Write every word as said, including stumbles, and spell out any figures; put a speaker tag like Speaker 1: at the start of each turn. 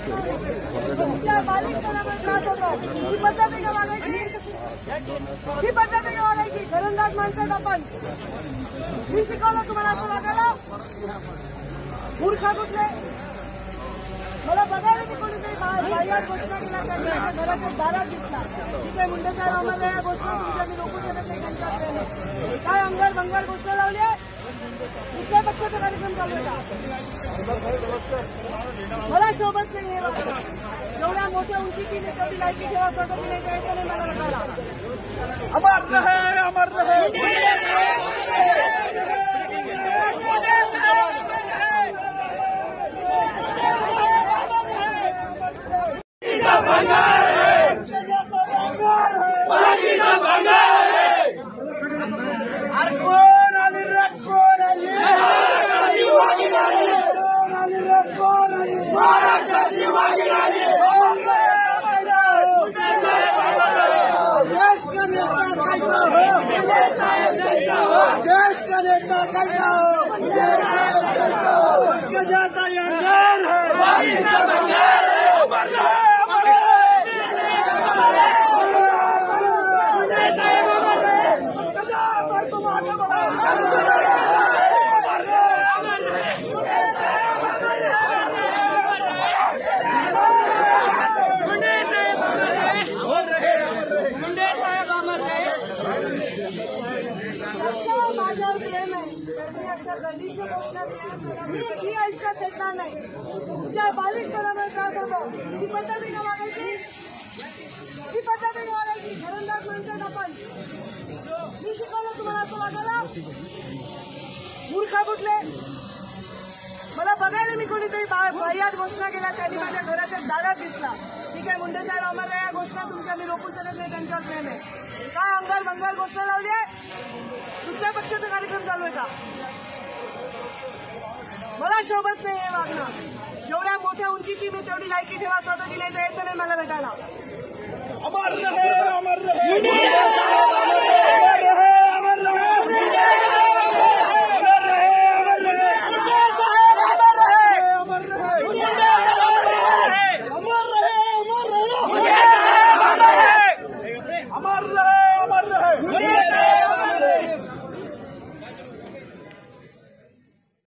Speaker 1: तुमच्या बालिशपणामुळे त्रास होतो. ही पद्धत आहे का वागायची? ही पद्धत आहे का वागायची? घरंदाज माणसं आपण. मी शिकवलं तुम्हाला असं वागायला? मूर्खा कुठले? मला बघायला की कोणीतरी बाहेर घोषणा केला त्यांनी माझ्या घराच्या दारात दिसला. ठीक आहे, मुंडे साहेब आम्हाला या घोषणा तुमच्या मी रोखू शकत नाही त्यांच्या काय अंगार भंगार घोषणा लावली आहे? कुठल्या पक्षाचा कार्यक्रम चालू आहे का? मला शोभत नाही हे वाटतं. एवढ्या मोठ्या उंचीची तेवढी लायकी ठेवा स्वतःची नाही द्यायचं नाही मला वाटायला.
Speaker 2: अमर रहे, अमर रहे. देश का नेता कैसा हो, उनके जाता ये अंगार है.
Speaker 1: माझ्यावर प्रेम आहे तर मी अशा गल्लीच्या गोष्टी मी आयुष्यात भेटणार नाही. तुमच्या बालिशपणामुळे त्रास होतो. ही पद्धत आहे का वागायची? ही पद्धत आहे का वागायची? घरंदाज माणसं आपण. मी शिकवलं तुम्हाला असं वागायला? मूर्खा कुठले? मला बघायला मी कोणीतरी बाह्यात घोषणा केला त्यांनी माझ्या घराच्या दारात दिसला. ठीक आहे, मुंडे साहेब आम्हाला या घोषणा तुमच्या मी रोखू शकत नाही त्यांच्यावर प्रेम आहे. काय अंगार भंगार घोषणा लावली आहे? कुठल्या पक्षाचा कार्यक्रम चालू आहे का? मला शोभत नाही हे वागणं. एवढ्या मोठ्या उंचीची मी तेवढी लायकी ठेवा स्वतःची नाही द्यायचं नाही मला भेटायला.